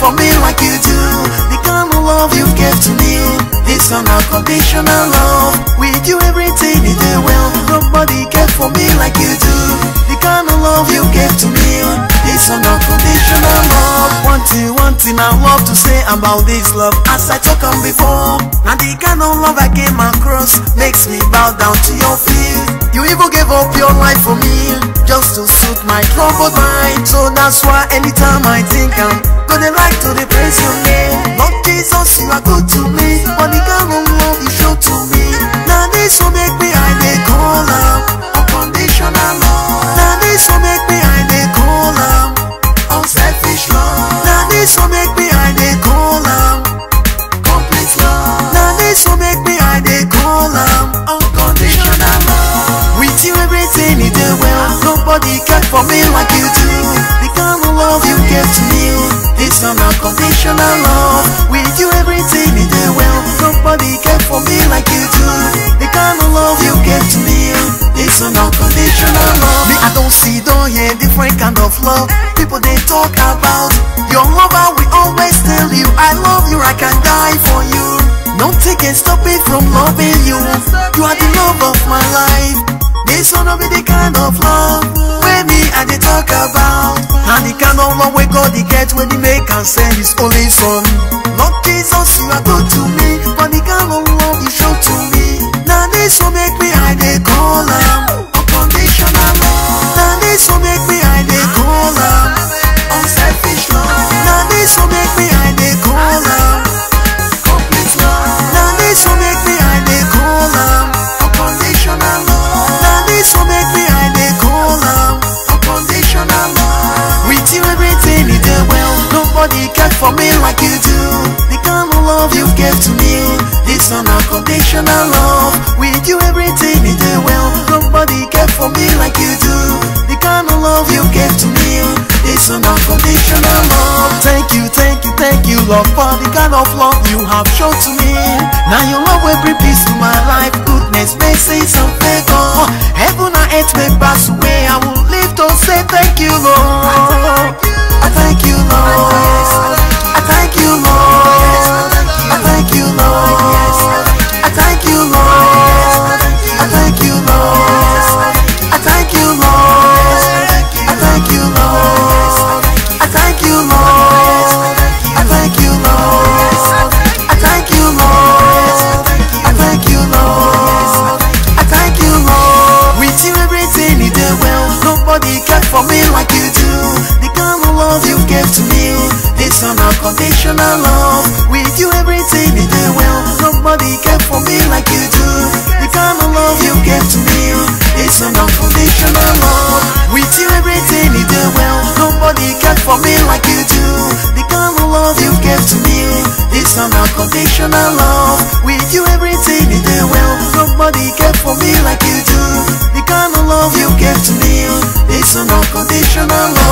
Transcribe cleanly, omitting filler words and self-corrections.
for me like you do. The kind of love you gave to me, this unconditional love. With you everything is there well. Nobody cared for me like you do. The kind of love you gave to me, this unconditional love. One thing I love to say about this love, as I talk on before. Now the kind of love I came across makes me bow down to your feet. You even gave up your life for me, just to suit my troubled mind. So that's why anytime I think I'm gonna like to praise your name. Lord Jesus, you are good to me, but the kind of love you show to me, now this will make me I dey call am unconditional love. Now this will make me I dey call am unselfish love. Now this will make me I dey call am complete love. Now this will make me I dey call am unconditional love. With you everything is there well. Nobody cared for me like you do. The kind of love you gave to me, this unconditional love. With you everything is there well. Nobody cared for me like you do. The kind of love you gave to me, this unconditional love. Me I don't see, don't hear different kind of love people they talk about. Your lover will always tell you, I love you, I can die for you. Nothing can stop me from loving you. You are the love of my life. This one will be the kind of love where me and they talk about. And the kind of love we God the get when he make and send his only son. Lord Jesus, you are good to me, but the kind of love you show to me, now this will make me I dey call am unconditional love. Now this will make me I dey call am unselfish love. Now this will make me I dey call am complete love. Now this will make me I dey call am unconditional love. Now this will make me I dey call am unconditional love. With you everything is there well. Nobody cared for me like you do. The kind of love you gave to me, this unconditional love. With you everything is there well. Nobody cared for me like you do. The kind of love you gave to me, this unconditional love. Thank you, Lord, for the kind of love you have shown to me. Now your love will bring peace to my life, goodness, mercy, and favor. Heaven and earth may pass away, I will live to say thank you, Lord. I thank you, Lord. I thank you, Lord. I thank you, Lord. I thank you, Lord. I thank you, Lord. I thank you, Lord. I thank you, Lord. I thank you, Lord. I thank you, Lord. I thank you, Lord. I thank you, Lord. I thank you, Lord. With you everything is there well. Nobody cared for me like you do. The kind of love you gave to me, this unconditional love. With you everything is there well. Nobody cared for me like you do. The kind of love you gave to me, this unconditional love. With you everything is there well. Nobody cared for me like you do. The kind of love you gave to me, this unconditional love. With you everything is there well. Nobody cared for me like you do. The kind of love you gave to me, this unconditional love.